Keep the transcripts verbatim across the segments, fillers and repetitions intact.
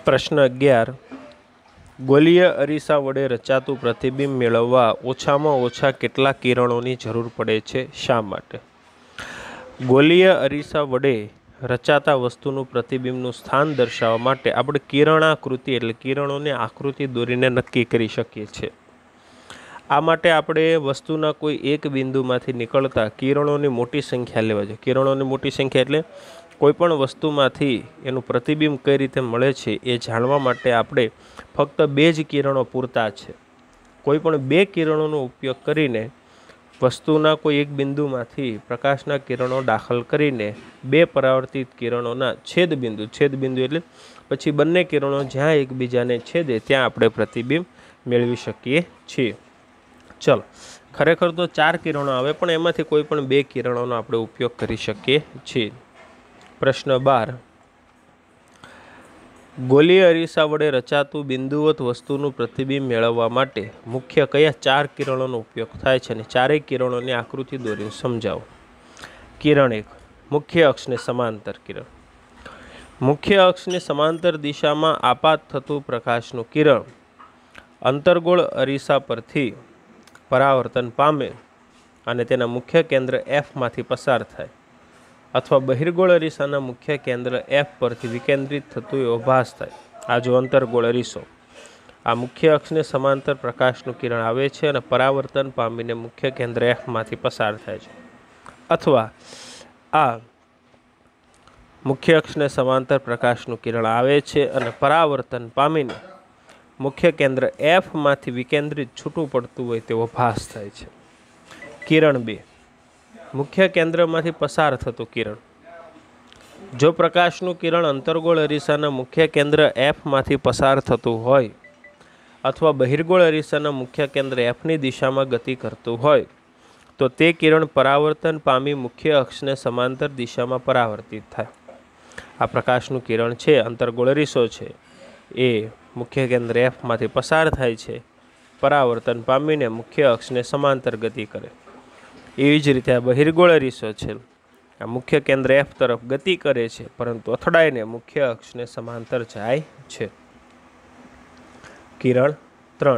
प्रश्न अगियार गोलीय अरीसा वडे रचातुं प्रतिबिंब मेळववा ओछामां ओछा केटला किरणोनी जरूर पड़े छे, शा माटे? गोलीय अरीसा वडे रचाता वस्तुनुं प्रतिबिंबनुं स्थान दर्शाववा माटे आपणे किरणाकृति एटले किरणोनी आकृति दोरीने नक्की करी शकीए छीए। आ माटे आपणे वस्तुना कोई एक बिंदुमांथी निकळता किरणोनी मोटी संख्या लेवा जोईए। किरणोनी मोटी संख्या एटले कोईपण वस्तुमांथी एनुं प्रतिबिंब कई रीते मळे छे ए जाणवा माटे आपणे फक्त बे ज किरणों पूरता छे। कोईपण बे किरणोनो उपयोग करीने वस्तुना कोई एक बिंदुमांथी प्रकाशना किरणों दाखल करीने बे परावर्तित किरणोना छेदबिंदु छेदबिंदु एटले पछी बंने किरणों ज्यां एकबीजाने छेदे त्यां आपणे प्रतिबिंब मेळवी शकीए छीए। चलो, खरेखर तो चार किरणों आवे पण एमांथी कोईपण बे किरणोनो आपणे उपयोग करी शकीए छीए। प्रश्न बार गोलीय अरीसा वडे रचातुं बिंदुवत वस्तुनुं प्रतिबिंब मेळववा माटे मुख्य कया चार किरणोनो उपयोग थाय छे अने चारेय किरणोनी आकृति दोरीने समजावो। किरण एक मुख्य अक्षने समांतर किरण। मुख्य अक्षने समांतर दिशामां आपात थतुं प्रकाशनुं किरण अंतर्गोळ अरीसा परथी परावर्तन पामे अने तेना मुख्य केंद्र एफ मांथी पसार थाय अथवा बहिर्गोळ अरीसाना मुख्य केंद्र एफ परथी विकेंद्रित थतुं एवो भास थाय। आ जो अंतर्गोळ अरीसो आ मुख्य अक्षने समांतर प्रकाशनुं किरण आवे छे अने परावर्तन पामीने मुख्य केंद्र एफ मांथी पसार थाय छे। अथवा आ मुख्य अक्षने समांतर प्रकाशनुं किरण आवे छे अने परावर्तन पामीने मुख्य केंद्र एफ मांथी विकेंद्रित छूटुं पड़तुं होय तेवो भास थाय छे। किरण बे मुख्य केंद्र मांथी पसार थतुं किरण। जो प्रकाशनुं किरण अंतर्गोळ अरीसाना मुख्य केंद्र एफ मांथी पसार थतुं होय अथवा बहिर्गोळ अरीसाना मुख्य केंद्र एफ नी दिशामां गति करतुं होय तो ते किरण परावर्तन पामी मुख्य अक्षने समांतर दिशामां परावर्तित थाय। आ प्रकाशनुं किरण छे अंतर्गोळ अरीसो छे ए मुख्य केंद्र एफ मांथी पसार थाय छे, परावर्तन पामीने मुख्य अक्षने समांतर गति करे। एवी ज रीते बहिर्गोळ अरीसो छे आ मुख्य केंद्र एफ तरफ गति करे छे परंतु અથડાઈને मुख्य अक्षने समांतर जाय छे। किरण त्रण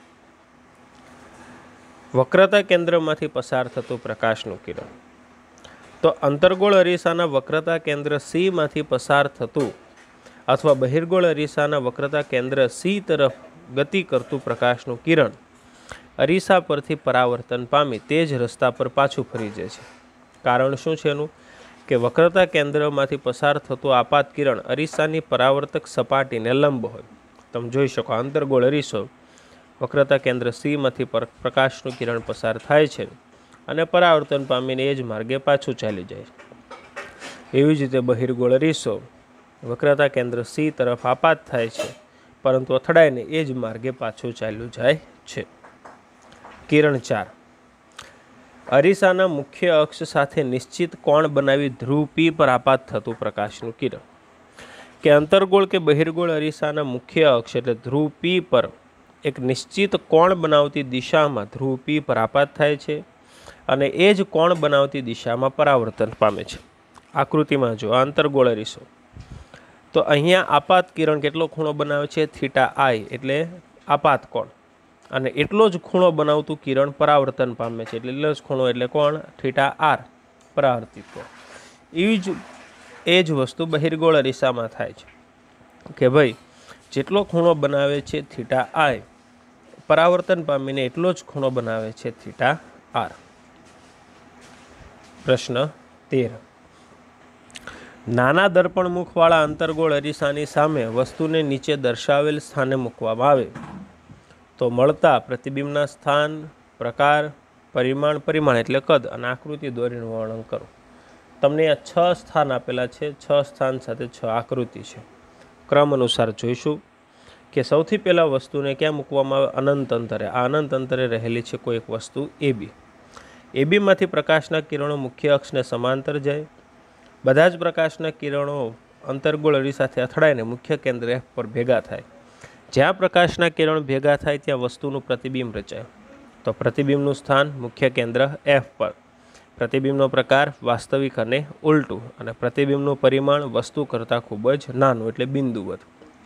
वक्रता केंद्रमांथी पसार थतुं प्रकाशनुं किरण। तो अंतर्गोळ अरीसाना वक्रता केंद्र सी मांथी पसार थतुं अथवा बहिर्गोळ अरीसाना वक्रता केंद्र सी तरफ गति करतुं प्रकाशनुं किरण अरीसा परथी परावर्तन पामी ते ज रस्ता पर पाछुं फरी जाय छे। कारण शुं छे एनुं के वक्रता केंद्रमांथी पसार थतुं आपात किरण अरीसानी परावर्तक सपाटीने लंब होय। तमे जोई शको अंतर्गोळ अरीसो वक्रता केंद्र सी मांथी प्रकाशनुं किरण पसार थाय छे अने परावर्तन पामीने ए ज मार्गे पाछुं चाली जाय छे। एवी ज रीते बहिर्गोळ अरीसो वक्रता केंद्र सी तरफ आपात थाय छे परंतु અથડાઈને ए ज मार्गे पाछुं चाल्युं जाय छे। किरण चार अरीसाना मुख्य अक्ष साथे निश्चित कोण बनावी ध्रुव पी पर आपात थतुं प्रकाशनुं किरण। के अंतर्गोळ के बहिर्गोळ अरीसाना मुख्य अक्ष एटले ध्रुव पी पर एक निश्चित कोण बनावती दिशामां ध्रुव पी पर आपात थाय छे अने ए ज कोण बनावती दिशामां परावर्तन पामे छे। आकृतिमां जो अंतर्गोळ अरीसो तो अहींया आपात किरण केटलो खूणो बनावे छे थीटा आई एटले आपात कोण अने एटलो ज खूणो बनावतुं किरण परावर्तन पामे छे एटले એટલો જ ખૂણો એટલે કોણ થીટા આર પરાવર્તિત કોણ। એવી જ એ જ વસ્તુ બહિર્ગોળ અરીસામાં થાય છે કે ભાઈ જેટલો ખૂણો બનાવે છે થીટા આઈ પરાવર્તન પામીને એટલો જ ખૂણો બનાવે છે થીટા આર। પ્રશ્ન તેર નાના દર્પણમુખવાળા અંતર્ગોળ અરીસાની સામે વસ્તુને નીચે દર્શાવેલ સ્થાને મૂકવામાં આવે तो मळता प्रतिबिंबना स्थान प्रकार परिमाण परिमाण एटले कद अने आकृति दोरीने वर्णन करो। तमने आ छ स्थान आपेला छे, छ स्थान साथे छ आकृति छे। क्रम अनुसार जोईशुं के सौथी पहेला वस्तुने क्यां मूकवामां आवे अनंत अंतरे। आ अनंत अंतरे रहेली छे कोई एक वस्तु ए बी। ए बी मांथी प्रकाशना किरणों मुख्य अक्षने समांतर जाय। बधा ज प्रकाशना किरणों अंतर्गोळ अरीसाथी અથડાઈને मुख्य केंद्र एफ पर भेगा थाय। ज्यां प्रकाशना किरण भेगा थाय त्यां वस्तुनुं प्रतिबिंब रचाय। तो प्रतिबिंबनुं स्थान मुख्य केंद्र एफ पर, प्रतिबिंबनो प्रकार वास्तविक अने उल्टू, अने प्रतिबिंबनुं परिमाण वस्तु करता खूब ज नानुं एटले बिंदुवत।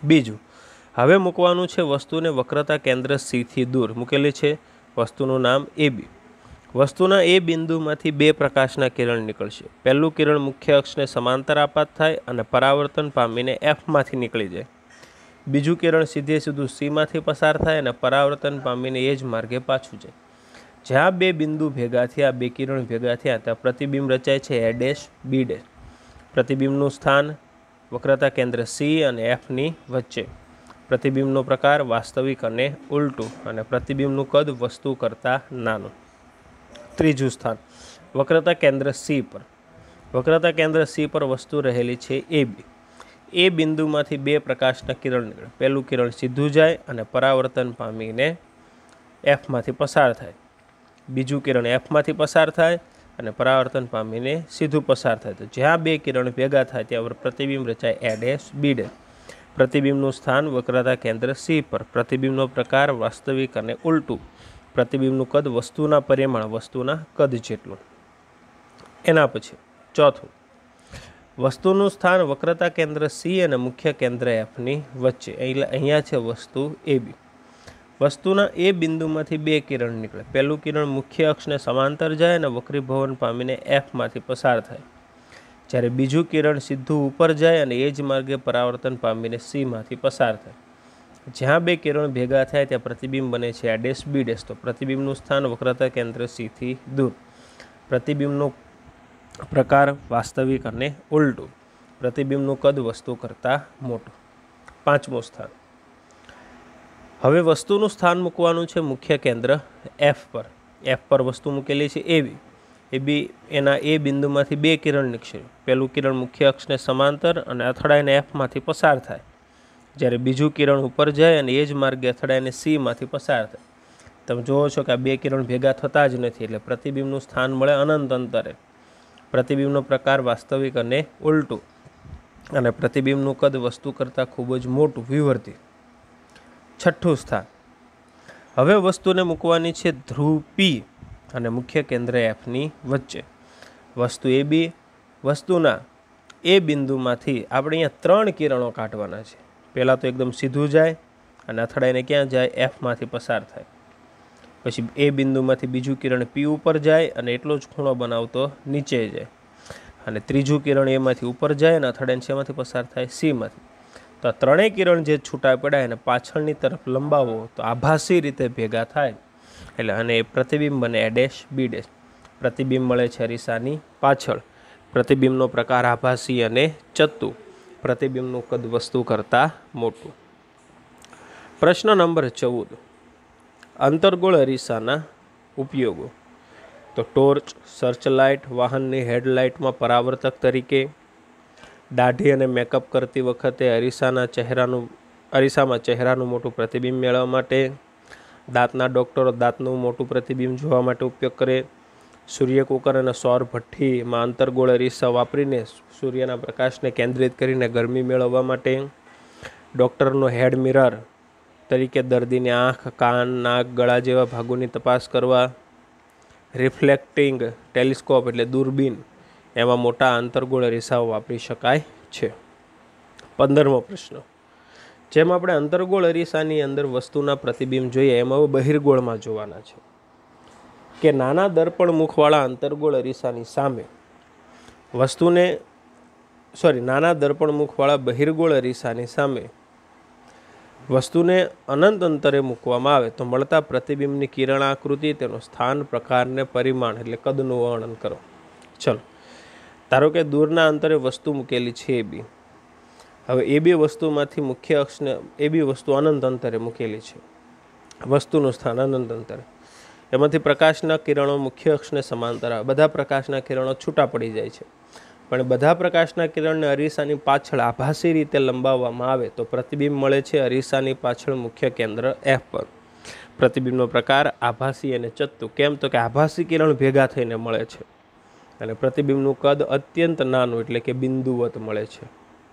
बीजू हवे मूकवानुं छे वस्तुने वक्रता केंद्र सी थी दूर मूकेली छे वस्तुनुं नाम ए बी। वस्तुना ए बिंदुमांथी बे प्रकाशना किरण निकळशे। पहेलुं किरण मुख्य अक्षने समांतर आपात थाय अने परावर्तन पामीने एफ मांथी निकળી जाय। बीजું किरण सीधे सीधું सी मांथी पसार थाय अने परावर्तन पामीने ए ज मार्गे पाछું जाय। ज्यां बे बिंदु भेगा थया बे किरण भेगा थया त्यां प्रतिबिंब रचाय छे ए डैश बी डैश। प्रतिबिंबनुं स्थान वक्रता केंद्र सी अने एफ नी वच्चे। प्रतिबिंबनो प्रकार वास्तविक अने उल्टू अने प्रतिबिंबनुं कद वस्तु करता नानुं। त्रीजું स्थान वक्रता केंद्र सी पर। वक्रता केंद्र सी पर वस्तु रहेली छे ए बी। ए बिंदुमांथी बे प्रकाशना किरण निकळे। पहेलुं किरण सीधुं जाय अने परावर्तन पामीने एफ मांथी पसार थाय। बीजुं किरण एफ मांथी पसार थाय अने परावर्तन पामीने सीधुं पसार थाय। तो ज्यां बे किरण भेगा थाय त्यां प्रतिबिंब रचाय ए डैश बी डैश। प्रतिबिंबनुं स्थान वक्रता केंद्र सी पर। प्रतिबिंबनो प्रकार वास्तविक अने उल्टू। प्रतिबिंबनुं कद वस्तुना परिमाण वस्तुना कद जेटलुं। एना पछी चौथुं वस्तुनुं स्थान वक्रता केंद्र सी अने मुख्य केंद्र एफ नी वच्चे। अहींया छे वस्तु ए बी। वस्तुना ए बिंदुमांथी बे किरण निकळे। पहेलुं किरण मुख्य अक्षने समांतर जाय अने वक्रीभवन पामीने एफ मांथी पसार थाय। ज्यारे बीजुं किरण सीधुं उपर जाय अने ए ज मार्गे परावर्तन पामीने सी मांथी पसार थाय। ज्यां बे किरण भेगा थाय त्यां प्रतिबिंब बने छे ए डैश बी डैश। तो प्रतिबिंबनुं स्थान वक्रता केंद्र सी थी दूर। प्रतिबिंबनो प्रकार वास्तविक अने उल्टू। प्रतिबिंबनुं कद वस्तु करता मोटुं। पांचमुं स्थान हवे वस्तुनुं स्थान मूकवानुं छे मुख्य केंद्र एफ पर। एफ पर वस्तु मूकेली छे ए बी। ए बी एना ए बिंदुमांथी बे किरण निकळे। पहेलुं किरण मुख्य अक्षने समांतर अने અથડાઈને एफ मांथी पसार थाय। ज्यारे बीजुं किरण उपर जाय अने ए ज मार्गे અથડાઈને सी मांथी पसार थाय। तमे जोवो छो के आ बे किरण भेगा थता ज नथी એટલે प्रतिबिंबनुं स्थान मळे अनंत अंतरे। प्रतिबिंबनो प्रकार वास्तविक अने उल्टू अने प्रतिबिंबनुं कद वस्तु करता खूब ज मोटुं विवर्ती। छठ्ठुं स्थान हवे वस्तुने मूकवानी छे ध्रुव पी अने मुख्य केंद्र एफ नी वच्चे। वस्तु ए बी वस्तुना ए बिंदुमांथी आपणे अहींया त्रण किरणो काढवाना छे। पहेला तो एकदम सीधुं जाय अने અથડાઈને क्यां जाय एफ मांथी पसार थाय। पछी ए बिंदुमांथी बीजुं किरण पी उपर जाय अने एटलो ज खूणो बनावतो नीचे जाय अने त्रीजुं किरण ए मांथी उपर जाय अने અથડાઈને शेमांथी पसार थाय सी मांथी। तो आ त्रणेय किरण जे छूटा पड्या एने पाछळनी तरफ लंबावो तो आभासी रीते भेगा थाय એટલે અને प्रतिबिंब बने ए डैश बी डैश। प्रतिबिंब मळे छे अरीसानी पाछळ। प्रतिबिंबनो प्रकार आभासी अने चत्तु। प्रतिबिंबनुं कद वस्तु करता मोटुं। प्रश्न नंबर चौदह अंतर्गोळ अरीसाना उपयोगो। तो टोर्च सर्चलाइट वाहननी हेडलाइट में परावर्तक तरीके। दाढ़ी अने मेकअप करती वखते अरीसाना चेहरानुं अरीसामां चेहरानुं मोटुं प्रतिबिंब मेळववा माटे। दांतना डॉक्टरो दांतनुं मोटुं प्रतिबिंब जोवा माटे उपयोग करे। सूर्य कुकर अने सौर भट्ठी में अंतर्गोळ अरीसा वापरीने सूर्यना प्रकाशने केंद्रित करीने गरमी मेळववा माटे। डॉक्टरनो हेड मिरर तरीके दर्दीने आँख कान नाक गळा जेवा भागोनी तपास करवा। रिफ्लेक्टिंग टेलिस्कोप एटले दूरबीन एवा मोटा अंतर्गोळ अरीसाओ वापरी शकाय छे। पंदरमो प्रश्न जेम आपणे अंतर्गोळ अरीसानी अंदर वस्तुना प्रतिबिंब जोईए एम हवे बहिर्गोळमां जोवाना छे के नाना दर्पण मुखवाळा अंतर्गोळ अरीसानी सामे वस्तुने सॉरी नाना दर्पण मुखवाळा बहिर्गोळ अरीसानी सामे वस्तुने अनंत अंतरे मूकवामां आवे तो मळता प्रतिबिंबनी किरण आकृति तेनो स्थान प्रकार ने परिमाण एटले कदनुं वर्णन करो। चलो धारो के दूરના अंतरे वस्तु मूकेली छे ए बी। हवे ए बी वस्तुमांथी मुख्य अक्षने ए बी वस्तु अनंत अंतरे मूकेली छे। वस्तुनुं स्थान अनंत अंतरे एमांथी प्रकाशना किरणो मुख्य अक्षने समांतर आवे। बधा प्रकाशना किरणो छूटा पड़ी जाय छे पण बधा प्रकाशना किरणने अरीसानी पाछळ आभासी रीते लंबाववामां आवे तो प्रतिबिंब मळे छे अरीसानी पाछळ मुख्य केंद्र एफ पर। प्रतिबिंबनो प्रकार आभासी अने चत्तु। केम तो के आभासी किरण भेगा थईने मळे छे अने प्रतिबिंबनुं कद अत्यंत नानुं एटले के बिंदुवत मळे छे।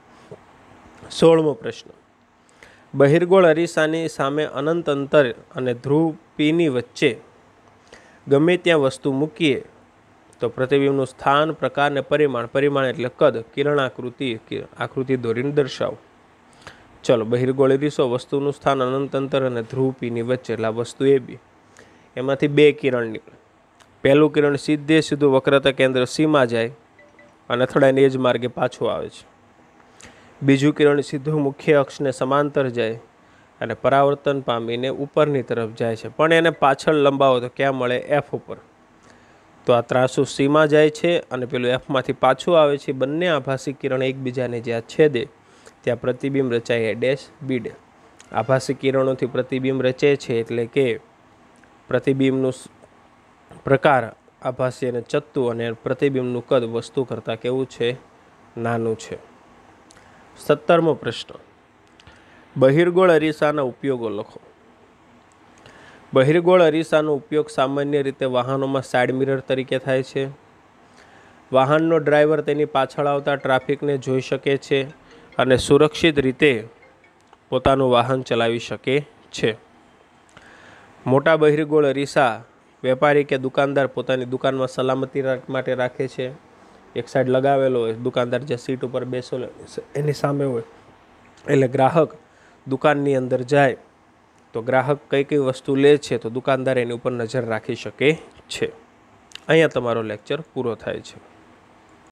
सोळमो प्रश्न बहिर्गोळ अरीसानी सामे अनंत अंतर अने ध्रुव पी नी वच्चे गमे त्यां वस्तु मूकीए तो प्रतिबिंबनुं स्थान प्रकार ने परिमाण परिमाण एटले कद किरण आकृति आकृति दोरीने दर्शावो। ચલો, બહિર્ગોળ અરીસો, વસ્તુનું સ્થાન અનંત અંતર અને ધ્રુવ પીની વચ્ચે, એટલે આ વસ્તુ એ બી. એમાંથી બે કિરણ નીકળે. પહેલું કિરણ સીધે સીધું વક્રતા કેન્દ્ર સીમાં જાય અને અથડાઈને એ જ માર્ગે પાછું આવે છે. બીજું કિરણ સીધું મુખ્ય અક્ષને સમાંતર જાય અને પરાવર્તન પામીને ઉપરની તરફ જાય છે, પણ એને પાછળ લંબાવો તો ક્યાં મળે? એફ ઉપર. તો આ ત્રાસુ સીમાં જાય છે અને પેલું એફમાંથી પાછું આવે છે. બંને આભાસી કિરણ એકબીજાને જ્યાં છેદે ત્યાં પ્રતિબિંબ રચાય, એ ડેશ બી ડે. આભાસી કિરણોથી પ્રતિબિંબ રચે છે, એટલે કે પ્રતિબિંબનું પ્રકાર આભાસી અને ચત્તુ, અને પ્રતિબિંબનું કદ વસ્તુ કરતાં કેવું છે? નાનું છે. સત્તરમો પ્રશ્ન, બહિર્ગોળ અરીસાના ઉપયોગો લખો. બહિર્ગોળ અરીસાનો ઉપયોગ સામાન્ય રીતે વાહનોમાં સાઇડ મિરર તરીકે થાય છે. વાહનનો ડ્રાઈવર તેની પાછળ આવતા ટ્રાફિકને જોઈ શકે છે અને સુરક્ષિત રીતે પોતાનું વાહન ચલાવી શકે છે. મોટા બહિર્ગોળ અરીસા વેપારી કે દુકાનદાર પોતાની દુકાનમાં સલામતી માટે રાખે છે. એક સાઈડ લગાવેલો હોય, દુકાનદાર જે સીટ ઉપર બેસેલો એની સામે હોય, એટલે ગ્રાહક દુકાનની અંદર જાય તો ગ્રાહક કઈ કઈ વસ્તુ લે છે તો દુકાનદાર એની ઉપર નજર રાખી શકે છે. અહીંયા તમારો લેક્ચર પૂરો થાય છે.